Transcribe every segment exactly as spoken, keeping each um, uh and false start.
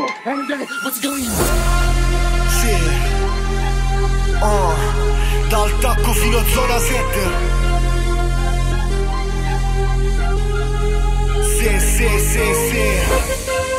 Sì. Oh, dal tacco fino a zona sette. Sì, sì, sì, sì.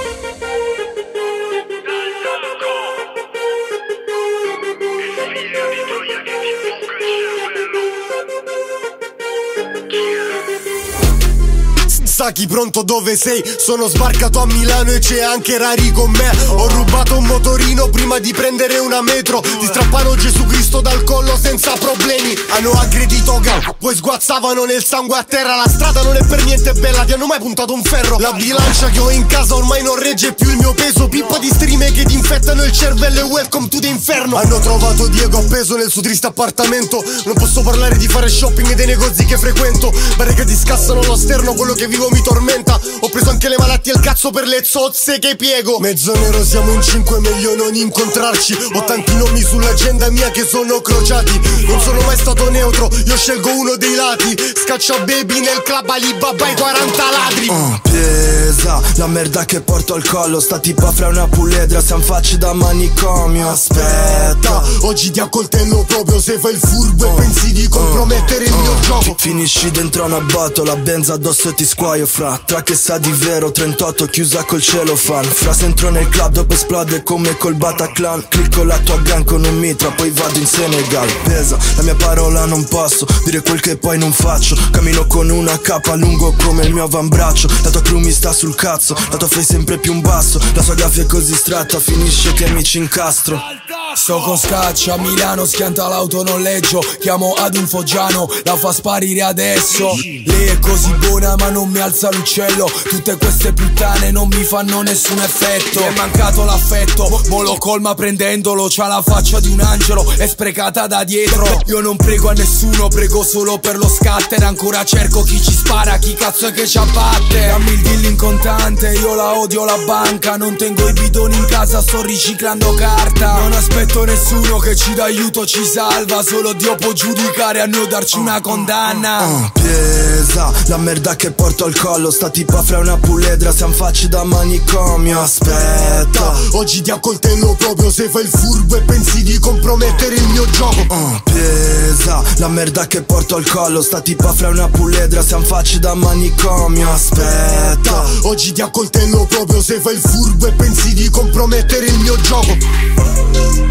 Saki, pronto, dove sei? Sono sbarcato a Milano e c'è anche Rari con me. Ho rubato un motorino prima di prendere una metro. Ti strappano Gesù Cristo dal collo senza problemi. Hanno aggredito Gal, poi sguazzavano nel sangue a terra. La strada non è per niente bella, ti hanno mai puntato un ferro? La bilancia che ho in casa ormai non regge più il mio peso. Pippa di streamer che ti infettano il cervello e welcome to the inferno. Hanno trovato Diego appeso nel suo triste appartamento. Non posso parlare di fare shopping e dei negozi che frequento. Pare che ti scassano lo sterno, quello che vivo mi tormenta. Ho preso anche le malattie e il cazzo per le zozze che piego. Mezzo nero, siamo in cinque, meglio non incontrarci. Ho tanti nomi sull'agenda mia che sono crociati. Non sono mai stato neutro, io scelgo uno dei lati. Scaccia baby nel club Alibaba e quaranta ladri. uh, Pesa la merda che porto al collo. Sta tipa fra una puledra, siamo facci da manicomio. Aspetta, oggi ti accoltello proprio se fai il furbo e pensi di compromettere il mio gioco. Finisci dentro una botola, benza addosso e ti squaglio. Fra, tra che sa di vero, trentotto chiusa col celofan. Fra se entro nel club dopo esplode come col Bataclan. Clicco la tua gang con un mitra, poi vado in Senegal. Pesa, la mia parola non posso dire quel che poi non faccio. Cammino con una capa lungo come il mio avambraccio. La tua crew mi sta sul cazzo, la tua face sempre più in basso. La sua gaffia è così stretta, finisce che mi ci incastro. Sto con Scaccia a Milano, schianta l'auto noleggio. Chiamo ad un foggiano, la fa sparire adesso. Lei è così buona ma non mi alza l'uccello. Tutte queste puttane non mi fanno nessun effetto. Mi è mancato l'affetto, mo lo colma prendendolo. C'ha la faccia di un angelo, è sprecata da dietro. Io non prego a nessuno, prego solo per lo scatter. Ancora cerco chi ci spara, chi cazzo è che ci abbatte. Dammi il deal in contante, io la odio la banca. Non tengo i bidoni in casa, sto riciclando carta. Non aspetto nessuno che ci dà aiuto, ci salva. Solo Dio può giudicare, a noi darci una condanna. uh, Pesa la merda che porto al collo. Sta tipa fra una puledra, siamo facci da manicomio. Aspetta, oggi ti accoltello proprio se fai il furbo e pensi di compromettere il mio gioco. uh, Pesa la merda che porto al collo. Sta tipa fra una puledra, siamo facci da manicomio. Aspetta, oggi ti accoltello proprio se fai il furbo e pensi di compromettere il mio gioco.